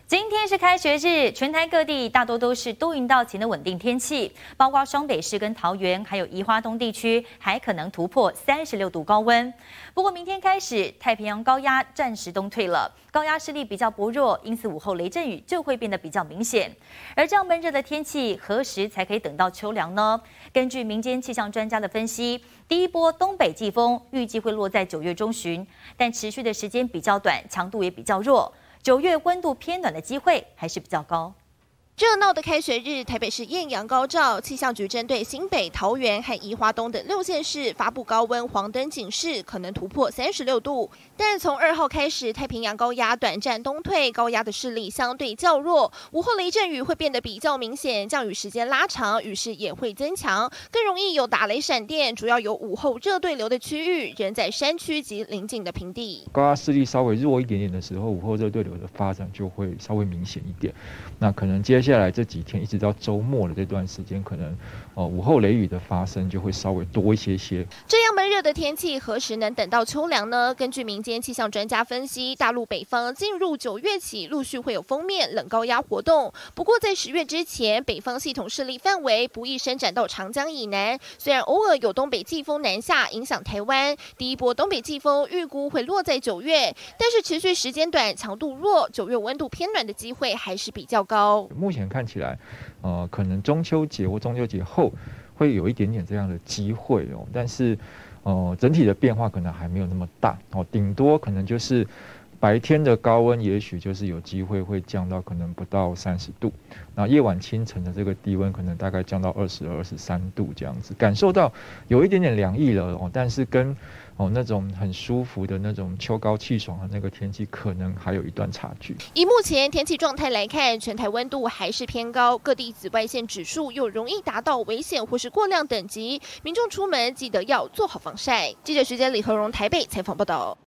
今天是开学日，全台各地大多都是多云到晴的稳定天气，包括双北市跟桃园，还有宜花东地区，还可能突破36度高温。不过明天开始，太平洋高压暂时东退了，高压势力比较薄弱，因此午后雷阵雨就会变得比较明显。而这样闷热的天气，何时才可以等到秋凉呢？根据民间气象专家的分析，第一波东北季风预计会落在9月中旬，但持续的时间比较短，强度也比较弱。9月温度偏暖的机会还是比较高。 热闹的开学日，台北市艳阳高照，气象局针对新北、桃园和宜花东等6县市发布高温黄灯警示，可能突破36度。但从2号开始，太平洋高压短暂东退，高压的势力相对较弱，午后雷阵雨会变得比较明显，降雨时间拉长，雨势也会增强，更容易有打雷闪电。主要有午后热对流的区域，仍在山区及邻近的平地。 高压势力稍微弱一点点的时候，午后热对流的发展就会稍微明显一点。那可能接下来这几天一直到周末的这段时间，可能午后雷雨的发生就会稍微多一些。 这样闷热的天气，何时能等到秋凉呢？根据民间气象专家分析，大陆北方进入9月起，陆续会有锋面冷高压活动。不过在10月之前，北方系统势力范围不易伸展到长江以南。虽然偶尔有东北季风南下影响台湾，第一波东北季风预估会落在9月，但是持续时间短、强度弱，9月温度偏暖的机会还是比较高。 目前看起来，可能中秋节或中秋节后会有一点点这样的机会哦，但是，整体的变化可能还没有那么大哦，顶多可能就是白天的高温，也许就是有机会会降到可能不到30度，然后夜晚清晨的这个低温可能大概降到22、23度这样子，感受到有一点点凉意了哦，但是跟那种很舒服的那种秋高气爽的那个天气，可能还有一段差距。 以目前天气状态来看，全台温度还是偏高，各地紫外线指数又容易达到危险或是过量等级，民众出门记得要做好防晒。记者时间李和荣台北采访报道。